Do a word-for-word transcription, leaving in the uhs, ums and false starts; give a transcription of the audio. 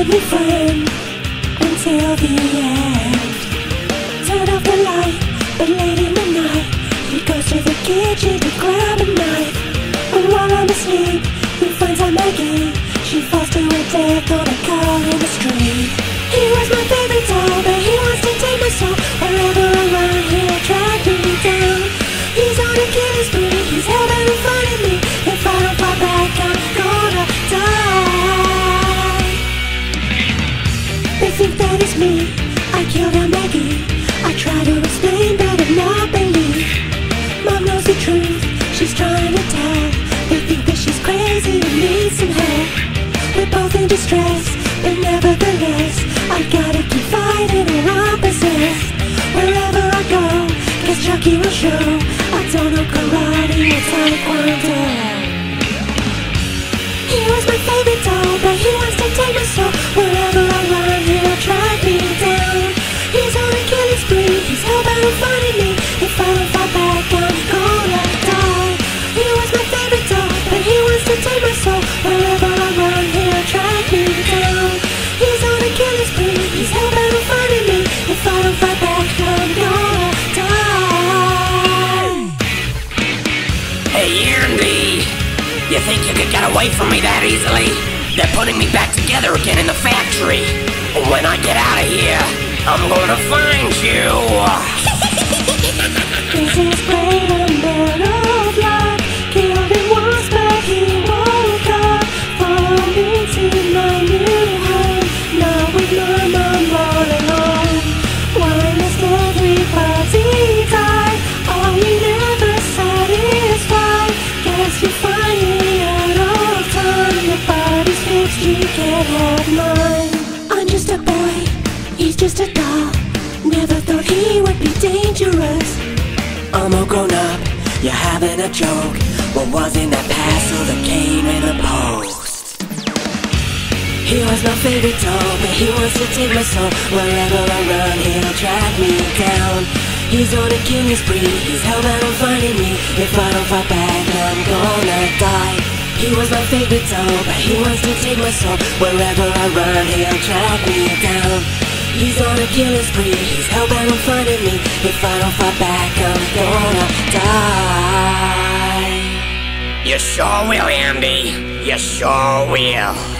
only friend until the end. Turn off the light, but late in the night he goes to the kitchen to grab a knife. And while I'm asleep, he finds out Maggie. She falls to her death on a car in the street. He was my favorite doll, but he wants to take my soul. Wherever I run, he'll track me down. He's on a killing spree, he's hell-bent on finding me. If I don't fight back, I'm gonna die. They think that it's me, I killed Aunt Maggie. I try to explain, but I'm not believe. Mom knows the truth, she's trying to tell. They think that she's crazy and needs some help. We're both in distress, but nevertheless I gotta keep fighting or I'm possessed. Wherever I go, guess Chucky will show. I don't know karate or taekwondo. He was my favorite doll, but he wants to take my soul. Wherever I run, he'll track me down. He's on a killing spree, he's hell-bent on finding me. If I don't fight back, I'm gonna die. He was my favorite doll, but he wants to take my soul. Wherever I run, he'll track me down. He's on a killing spree, he's hell-bent on finding me. If I don't fight back, I'm gonna die. Hey, Andy, you think you could get away from me that easily? They're putting me back together again in the factory. When I get out of here, I'm gonna find you. This is great, a man of luck. Killed him once, but he woke up. Follow me to my new home. Now with my mom all alone. Why must everybody die? Are you never satisfied? Guess you're finally out of time. Your body's fixed, you can't have mine. I'm just a boy, he's just a doll. Never thought he would be dangerous. I'm all grown up, you're having a joke. What was in that parcel that came in the post? He was my favorite doll, but he wants to take my soul. Wherever I run, he'll track me down. He's on a killing spree, he's hell-bent on finding me. If I don't fight back, I'm gonna die. He was my favorite doll, but he wants to take my soul. Wherever I run, he'll track me down. He's on a killing spree, he's hell-bent on finding me. If I don't fight back, I'm gonna die. You sure will, Andy. You sure will.